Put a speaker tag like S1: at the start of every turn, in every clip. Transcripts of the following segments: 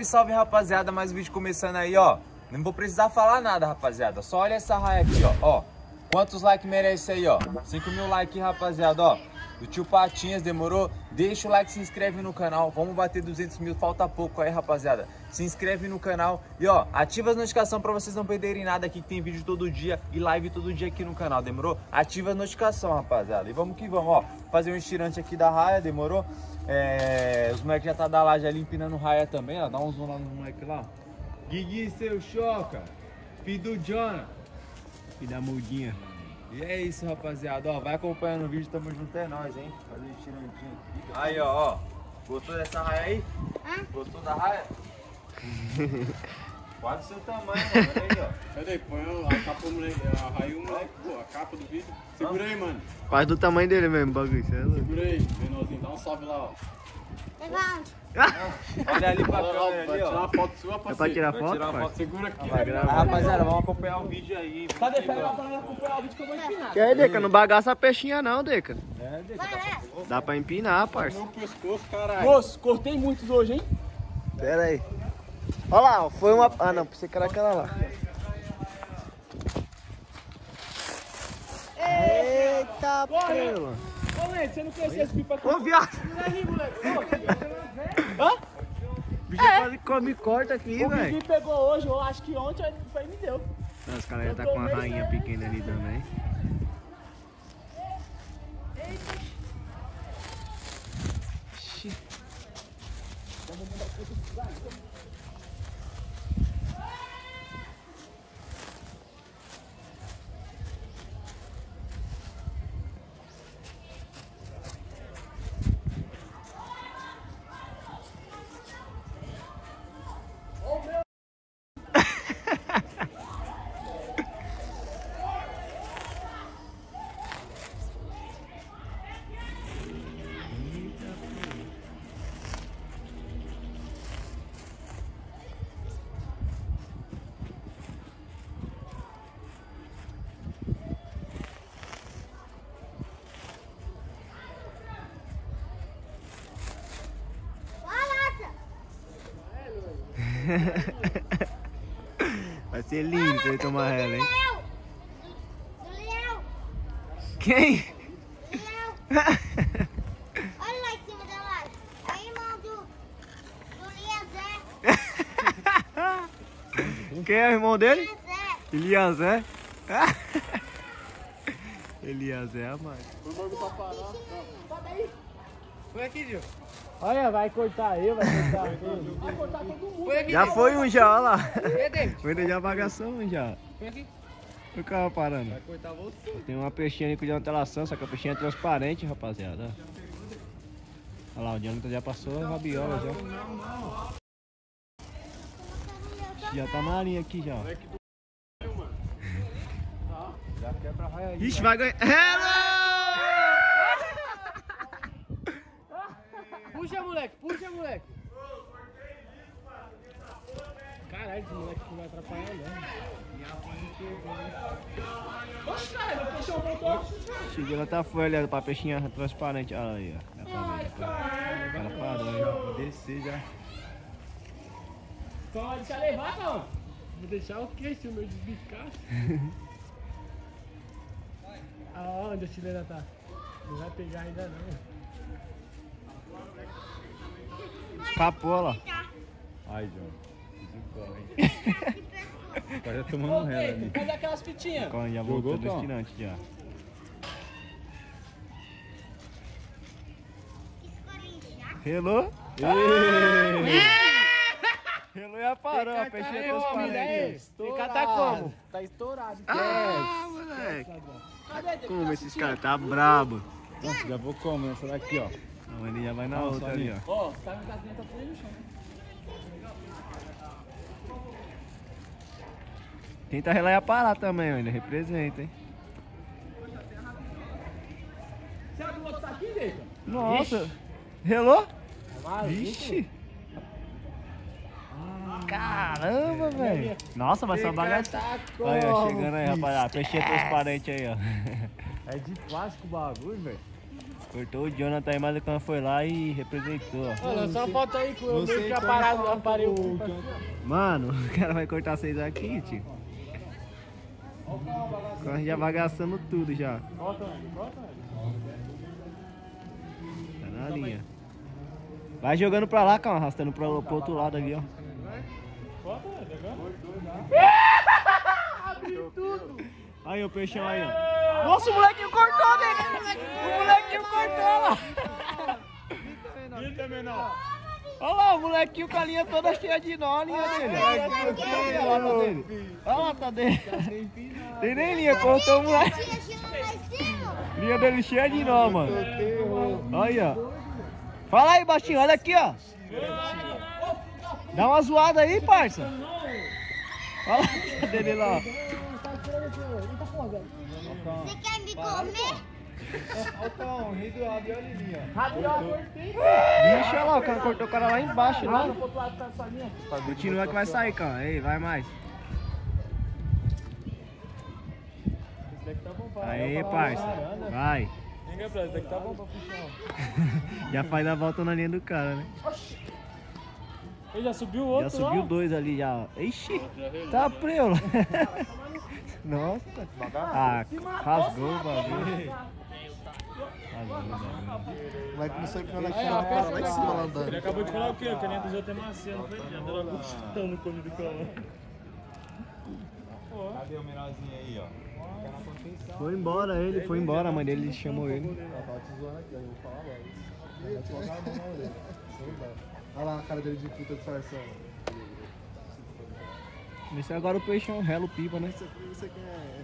S1: Salve, salve, rapaziada. Mais um vídeo começando aí, ó. Não vou precisar falar nada, rapaziada. Só olha essa raia aqui, ó. Quantos likes merece aí, ó? 5 mil likes, rapaziada, ó. Do tio Patinhas, demorou? Deixa o like, se inscreve no canal. Vamos bater 200 mil, falta pouco aí, rapaziada. Se inscreve no canal e, ó, ativa as notificações pra vocês não perderem nada aqui, que tem vídeo todo dia e live todo dia aqui no canal, demorou? Ativa a notificação, rapaziada. E vamos que vamos, ó. Fazer um estirante aqui da raia, demorou? Os moleques já tá da laje ali empinando raia também, ó. Dá um zoom lá nos moleques lá. Guigui, seu choca. Filho do Jonah.
S2: E da mudinha.
S1: E é isso, rapaziada, ó, vai acompanhando o vídeo, tamo junto, é nóis, hein? Fazer um tirantinho. Aí, ó, gostou dessa raia aí? Gostou da raia? Quase o seu tamanho, mano, olha aí, ó.
S2: Cadê? Põe a capa do moleque, a raia, moleque, pô, a capa do vídeo. Segura aí, mano.
S3: Quase do tamanho dele mesmo, bagulho, cê é louco.
S2: Segura aí, menorzinho, dá um salve lá, ó.
S4: Levante.
S1: Olha ali pra câmera
S2: Vai
S1: ali,
S2: tirar
S1: ó.
S2: uma foto sua, parceiro.
S3: É pra tirar
S1: Vai
S3: foto,
S1: tirar uma
S3: pai?
S1: foto.
S2: Segura aqui,
S3: Vai
S2: velho.
S3: gravar.
S1: Rapaziada, vamos acompanhar o vídeo aí.
S4: Cadê? Pega lá pra acompanhar o vídeo que eu vou empinar.
S3: Que aí, Deca? Não bagaça a peixinha não, Deca.
S4: Vai,
S3: Dá pra empinar, parça.
S2: Meu pescoço, caralho.
S4: Moço, cortei muitos hoje, hein?
S3: Pera aí. Olha lá, ó, foi uma... Ah, não, pensei que era aquela lá. Eita, pelo.
S4: Ô, Lente, você não conhecia esse pipa aqui?
S3: Ô, viado.
S4: Não é aí, moleque. Hã?
S3: O bicho quase come corta aqui,
S4: O
S3: velho.
S4: Gui pegou hoje, eu acho que ontem, ele foi e me deu.
S3: Os caras já tá com uma rainha pequena ali também. Vai ser lindo se ele tomar ela, hein?
S4: Leão!
S3: Quem?
S4: Leão! Olha lá em cima da laje. É irmão do Liazé.
S3: Quem é o irmão dele?
S4: Liazé.
S3: Eliazé. Eliazé, amado.
S4: Sobe aí.
S3: Foi aqui, Gil.
S4: Olha, vai cortar eu, vai cortar ele. Vai cortar todo mundo.
S3: Já foi um já, olha lá. O Eder já bagaçou um já.
S2: Vem aqui.
S3: O carro parando.
S2: Vai cortar você.
S3: Tem uma peixinha ali com ventilação, só que a peixinha é transparente, rapaziada. Olha lá, o diâmetro já passou a rabiola já. Já tá na linha aqui já.
S1: Já quebra a raia aí.
S3: Ixi, vai ganhar. Hello!
S4: Puxa, moleque, puxa, moleque. Caralho, esse moleque não vai atrapalhar, não. Oxe, cara, meu peixão voltou.
S3: Chegou, ela tá folhando pra peixinha transparente. Olha aí, ó. Dá pra ver. O cara parou, hein? Vou descer já.
S4: Então vai deixar levar, não? Vou deixar o quê? Se o meu desbicasse. Aonde a chilena tá? Não vai pegar ainda não.
S3: Escapou, lá.
S1: Ai, John. Desencorre. Tá tomando
S4: Ô,
S1: ré
S4: Pedro,
S1: ali.
S4: cadê aquelas fitinhas?
S3: Já voltou
S1: Jogou,
S3: do
S1: Tom?
S3: estirante já. Hello? Hello já parou, a peixinha transparente.
S4: Fica tá como? Tá estourado.
S3: Ah, moleque.
S4: Cadê?
S3: Como esses caras tá brabo.
S1: Nossa, já vou comer essa daqui, ó.
S3: Não, ele já vai na outra ali, ó.
S4: Ó, os caras da dentro tá tudo aí no chão.
S3: Tenta relar e parar também, ainda representa, hein?
S4: Você abre o outro saquinho, Deca?
S3: Nossa. Relou?
S4: Mas,
S3: Vixe. Caramba, velho. Nossa, vai só bagaçar. Olha, ó, chegando aí, rapaziada. Peixinha transparente aí, ó.
S1: É de plástico o bagulho, velho.
S3: Cortou o Jonathan aí, mas o Cão foi lá e representou, ó.
S5: Olha, só falta aí que eu meio que aparei o...
S3: Mano, o cara vai cortar vocês aqui, tio. O Cão já bagaçando tudo já. Tá na linha. Vai jogando pra lá, Cão, arrastando pro outro lado ali, ó. Aí o peixão aí, ó. Nossa, o molequinho cortou, né? O molequinho cortou lá. Olha lá, o molequinho com a linha toda cheia de nó, a linha dele. Olha a lata dele. Olha a lata dele. Tem nem linha, cortou o moleque. Linha dele cheia de nó, mano. Olha aí, ó. Fala aí, baixinho, olha aqui, ó. Dá uma zoada aí, parça. Olha a linha dele lá, ó.
S4: Você quer me comer?
S3: Vixe, olha lá, o cara cortou o cara lá embaixo, lá. Continua que vai sair, cara. Ei, vai mais. Aí, parça. Vai. Já faz a volta na linha do cara, né?
S5: Ele já subiu o outro.
S3: Já subiu dois ali já. Ixi, tá preula. Nossa. Ah, rasgou o bagulho.
S6: Vai começar a ir pra lá em cima lá andando.
S5: Ele acabou de falar o quê? O caninha dos outros é macio, não foi? Já deu uma gostão no cone do cão.
S1: Cadê o menorzinho aí, ó?
S3: Foi embora ele, foi embora, a mãe dele chamou ele.
S6: Olha lá a cara dele de puta disfarçando.
S3: Esse agora o peixão relo pipa, né?
S6: Isso aqui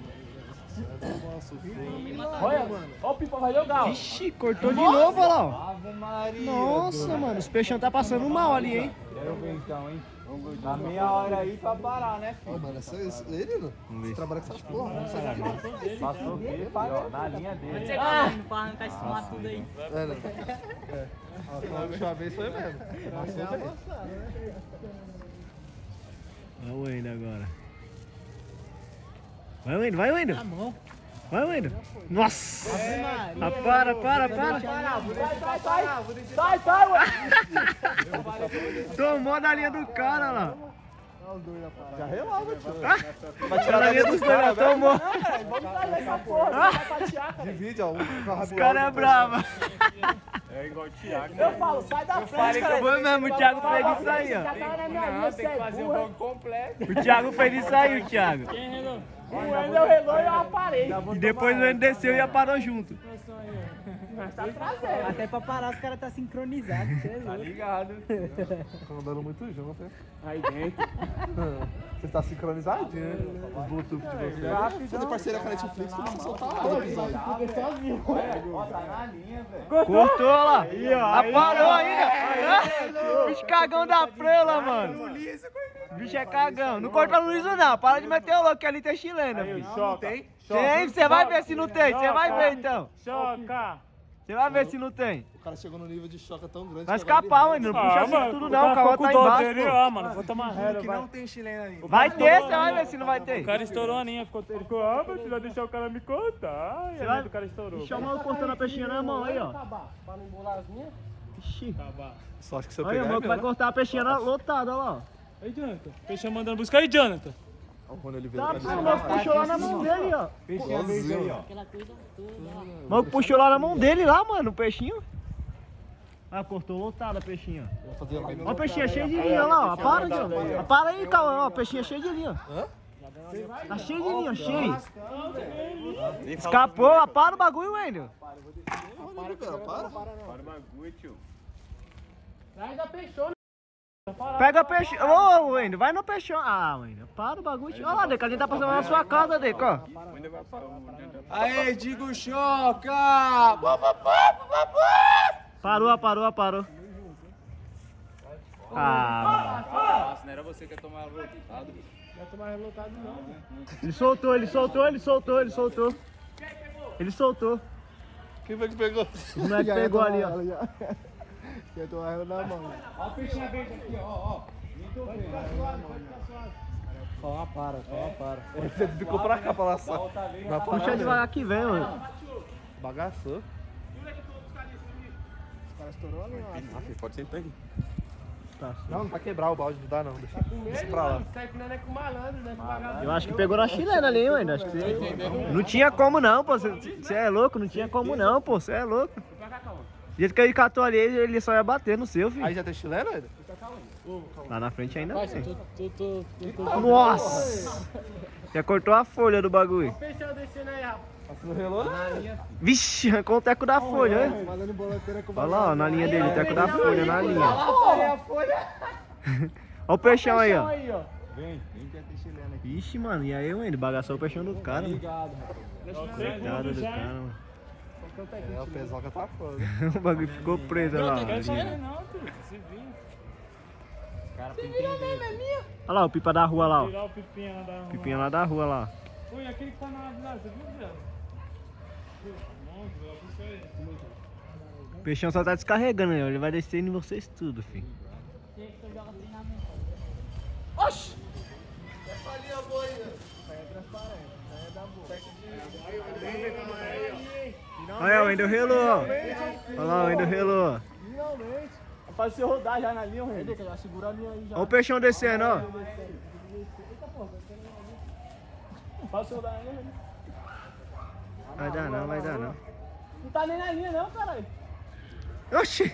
S5: Olha, mano. Olha o pipa, vai jogar.
S3: Ixi, cortou de novo, olha lá. Ó.
S1: Ave Maria.
S3: Nossa, mano, os peixão tá passando mal ali, hein?
S1: Quero ver então, hein? Tá meia hora aí pra parar, né, filho?
S6: Ó, mano, ele, não? Você trabalha com essas porra, não sabe?
S1: Passou o quê, pai? Ó, na linha dele.
S5: Ah, pra arrancar esse mato tudo aí.
S6: É, né? A última vez foi mesmo.
S3: Vai o Wendel agora. Vai o Wendel, vai o Wendel. Vai o Wendel. Nossa! Ah, para. Sai, ué! Tomou da linha do cara lá.
S6: Já relava, tio.
S3: Vai tirar da linha dos dois, já tomou.
S5: Vamos trazer essa porra, vai fatiar, cara.
S6: Divide, ó.
S3: Os caras é brava.
S2: É igual o Thiago.
S5: Eu falo, sai da frente, cara.
S3: Foi mesmo, o Thiago fez isso aí, ó.
S5: Já tava na minha linha,
S2: Tem que fazer o banco completo.
S3: O Thiago fez isso aí, o Thiago.
S5: Quem relou? O Wendel relou e eu aparei.
S3: E depois o Wendel desceu e parou junto.
S5: Tá trazendo.
S7: Até pra parar os caras tá sincronizados.
S1: Tá ligado?
S6: Estão andando muito junto, hein?
S5: Aí dentro.
S6: Você tá sincronizadinho, né? O Bluetooth de vocês. Fazer parceria com a Netflix, não precisa soltar lá o episódio.
S1: Ó, tá na linha, velho.
S3: Cortou lá. Aparou ainda. Bicho cagão da preula, mano. Bicho é cagão. Não corta no liso não. Para de meter o louco que ali tem chilena, filho.
S5: Tem?
S3: Tem, você vai ver se não tem. Você vai ver então.
S5: Choca.
S3: Você vai ver se não tem.
S6: O cara chegou no nível de choque tão grande.
S3: Vai
S6: que agora
S3: escapar,
S6: ele
S3: mano. Não puxa assim tudo não. O cara tá embaixo, pô.
S5: Mano, vou tomar ré, vai.
S6: tem chilena ali.
S3: Vai ter, você vai ver se não vai ter.
S5: O cara estourou a linha, ele ficou, mas você vai deixar o cara me contar. E a linha do cara estourou.
S3: Chamou cortando a peixinha na mão aí, ó.
S5: Pra não embolar as minhas?
S3: Ixi.
S6: Só acho que se eu
S3: Olha,
S6: pegar
S3: o maluco vai cortar a peixinha lotada, olha lá.
S5: Aí, Jonathan. Peixe mandando buscar aí, Jonathan.
S6: ó. O Rony Oliveira
S3: Tá,
S6: tá
S3: o maluco puxou lá na mão dele, ó.
S1: Peixinho verde aí, ó.
S3: O maluco puxou lá na mão dele, lá, mano, o peixinho. Ah, cortou lotada a peixinha. Ó, a peixinha cheia de linha lá, ó. Para, Jonathan. Para aí, calma, ó. A peixinha cheia de linha. Tá cheio de linha, cheio. Escapou, para o bagulho, Wendel.
S6: Para.
S2: Para o bagulho, tio.
S5: Traz da peixona.
S3: Pega peixe. Ô, Wendel, vai no peixão. Ah, Wendel, para o bagulho. Olha lá, Deca, ele tá passando na sua casa, Deca, ó.
S1: Aê, Digo Choca!
S3: Parou. Ah,
S1: Nossa, não era você que ia tomar lotado?
S5: Não vai tomar relotado, não.
S3: ele soltou. Ele soltou.
S6: Quem foi que pegou?
S3: O moleque pegou ali, ó.
S6: Eu tô ela na mão.
S1: Ó a peixinha verde aqui, ó.
S6: Só para. Você ficou pra cá pra laçar.
S3: Puxa devagar que vem, mano.
S6: Bagaçou. estourou ali, ó.
S2: Ah, filho, pode sentar aqui.
S6: Não, não vai quebrar o balde, não dá não. Deixa pra lá.
S3: Eu acho que pegou na chilena ali, mano. Acho que não tinha como não, pô. Você é louco, não tinha como não, pô. Você é louco. Do jeito que ele catou ali, ele só ia bater no seu, filho.
S6: Aí já tem chileno, ainda?
S3: Lá na frente ainda tem. Nossa! Já cortou a folha do bagulho.
S6: No relógio?
S3: Vixe, arrancou o teco da folha, né? Olha lá, ó, na linha dele, o teco da folha, na linha. Olha o peixão aí, ó.
S1: Vem que tem chileno aqui.
S3: Vixe, mano, e aí, mano? Ele bagaçou o peixão do cara, mano. Coitado do cara, mano.
S6: É, o pesoca tá foda.
S3: O bagulho ficou preso, olha lá. Olha lá, o pipa da rua lá, ó.
S5: Tirar o pipinha lá da rua.
S3: Pipinha lá da rua lá.
S5: Oi, aquele que tá na árvore, você viu, Zé?
S3: O peixão só tá descarregando, né? Ele vai descendo em vocês tudo, filho.
S6: Oxi! Essa linha boa aí, né? É transparente, é da boa.
S3: Olha, o Wendel relou, ó. Olha lá, o Wendel relou.
S6: Finalmente.
S7: Faz você rodar já na linha, o Henrique. Já segura a linha aí já.
S3: Olha o peixão descendo, ó.
S7: Faz você rodar na linha.
S3: Vai dar não, vai dar não.
S7: Não tá nem na linha não, caralho.
S3: Oxi!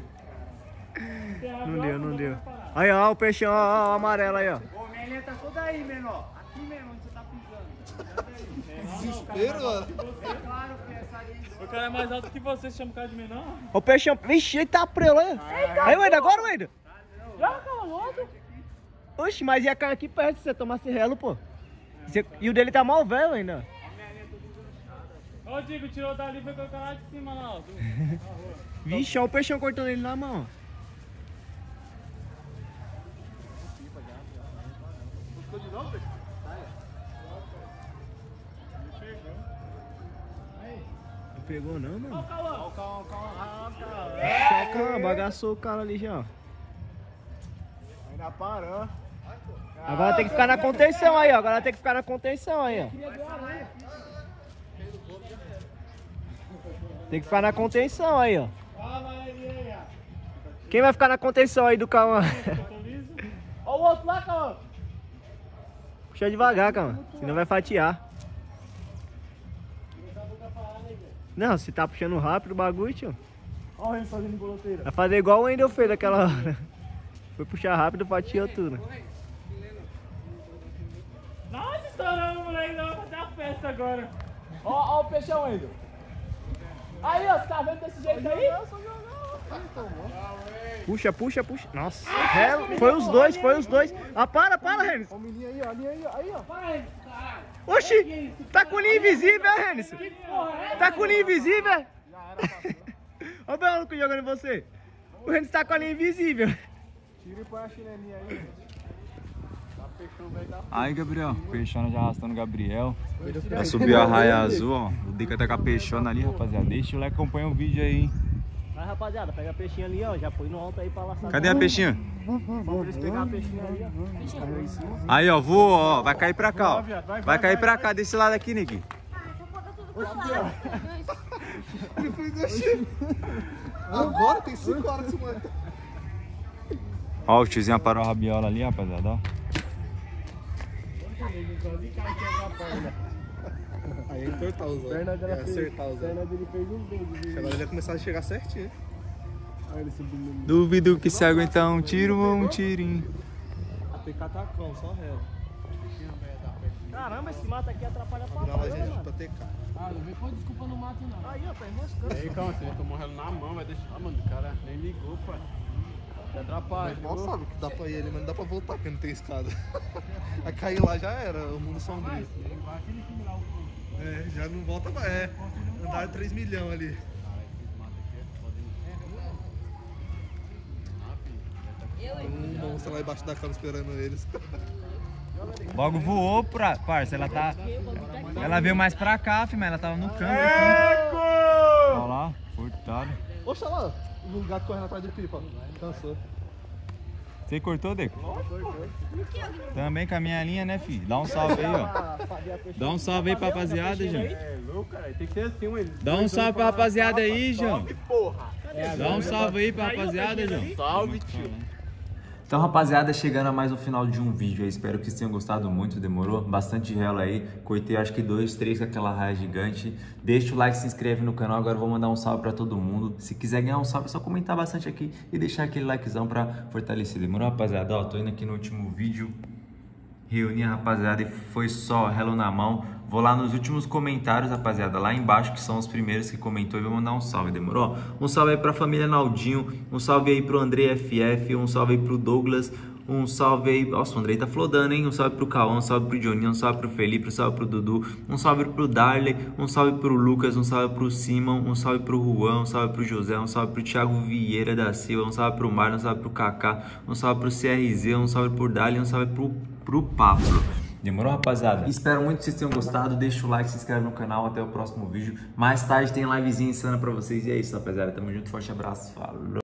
S3: Não deu, não deu. Aí, ó, o peixão, ó, o amarelo aí, ó.
S7: Ô, minha linha tá toda aí, menor. Aqui mesmo, onde você tá pisando.
S6: Desespero, mano.
S7: Claro que essa linha...
S5: O cara é mais alto que você, chama o cara de menor?
S3: Ó o peixão. Vixe, ele tá prelo, olha. Aí, Wendel, agora, Wendel.
S7: Já, calma, louco.
S3: Oxi, mas ia cair aqui perto se você tomasse relo, pô. E o dele tá mal velho ainda.
S5: Ó, o Digo, tirou dali e foi colocar lá de cima, lá, ó.
S3: Vixe, ó o peixão cortando ele na mão. Não pegou não, mano?
S7: Calma.
S3: Calma, bagaçou o cara ali já, ó.
S6: Ainda parou.
S3: Agora tem que ficar na contenção aí, ó. Agora tem que ficar na contenção aí, ó. Tem que ficar na contenção aí, ó. Quem vai ficar na contenção aí do Cauã?
S7: Ó o outro lá, calma.
S3: Puxa devagar, Cauã. Senão vai fatiar. Não, se tá puxando rápido o bagulho, tio.
S7: Ó o Henrique fazendo boloteira.
S3: Vai fazer igual o Wendel fez daquela hora. Foi puxar rápido, fatiou tudo.
S5: Nossa, estourando, moleque, não vai fazer a festa agora.
S7: Ó o peixão ainda. Aí, ó, você tá vendo desse jeito aí?
S3: Puxa. Nossa, foi os dois. Ah, para, Renis.
S6: Ó, o menino aí, ó, a linha aí, ó.
S3: Oxi, tá com linha invisível, Renis. Tá com linha invisível? Olha o maluco jogando em você. O Renis tá com a linha invisível.
S6: Tira e põe a chinelinha aí, gente.
S1: Aí, Gabriel, peixona já arrastando o Gabriel. Já subiu a raia azul, ó. O Dica tá com a peixona ali, rapaziada. Deixa o like, acompanha o vídeo aí, hein.
S3: Vai, rapaziada, pega a peixinha ali, ó. Já põe no alto aí pra laçar.
S1: Cadê a peixinha?
S3: Vamos eles pegar a peixinha ali, ó.
S1: Aí, ó, voa, ó. Vai cair pra cá, ó. Vai cair pra cá, desse lado aqui, Nick.
S6: Agora tem 5 horas de manhã.
S1: Ó, o tiozinho parou a rabiola ali, rapaziada, ó.
S6: Aí é entortar os olhos. É acertar os olhos. Agora ele vai começar a chegar certinho.
S1: Duvido que se aguentar um tiro ou um tirinho.
S6: Tem catacão, só relo.
S3: Caramba, esse mato aqui atrapalha pra
S6: Virar lá,
S3: caramba,
S6: gente,
S3: mano.
S6: pra TK.
S7: Ah, não vem com desculpa no mato, não.
S3: Aí, ó, tá enroscando.
S2: Aí, calma, você tomou relo na mão, vai deixar. Ah, mano, o cara nem ligou, pai.
S6: Mas mal sabe que dá pra ir ali, mas não dá pra voltar porque não tem escada. Vai cair lá já era, o mundo sombrio. É, já não volta mais. É, andar 3 milhões ali. Um monstro lá embaixo da cama esperando eles.
S1: Logo voou, parça. Ela veio mais pra cá, filho, mas ela tava no canto aqui. Olha lá, cortado.
S6: Oxa lá, o gato correndo atrás do pipa. Cansou.
S1: Você cortou, Deco? Também com a minha linha, né, filho? Dá um salve aí, ó. Dá um salve aí pra rapaziada, João.
S2: É louco, cara. Tem que ser assim, mano.
S1: Dá um salve pra rapaziada aí, João. Dá um salve aí pra rapaziada, João.
S3: Salve, tio.
S1: Então, rapaziada, chegando a mais um final de um vídeo aí. Espero que vocês tenham gostado muito, demorou? Bastante relo aí. Cortei acho que 2, 3 com aquela raia gigante. Deixa o like, se inscreve no canal. Agora eu vou mandar um salve pra todo mundo. Se quiser ganhar um salve, é só comentar bastante aqui e deixar aquele likezão pra fortalecer. Demorou, rapaziada? Ó, tô indo aqui no último vídeo. Reuni a rapaziada e foi só relo na mão. Vou lá nos últimos comentários, rapaziada, lá embaixo, que são os primeiros que comentou, e vou mandar um salve, demorou? Um salve aí pra família Naldinho, um salve aí pro André FF, um salve aí pro Douglas, um salve aí... Nossa, o Andrei tá flodando, hein? Um salve pro Cauã, um salve pro Johnny, um salve pro Felipe, um salve pro Dudu, um salve pro Darley, um salve pro Lucas, um salve pro Simon, um salve pro Juan, um salve pro José, um salve pro Thiago Vieira da Silva, um salve pro Mário, um salve pro Kaká, um salve pro CRZ, um salve pro Darley, um salve pro Pablo. Demorou, rapaziada? Espero muito que vocês tenham gostado. Deixa o like, se inscreve no canal. Até o próximo vídeo. Mais tarde tem livezinha insana pra vocês. E é isso, rapaziada. Tamo junto. Forte abraço. Falou.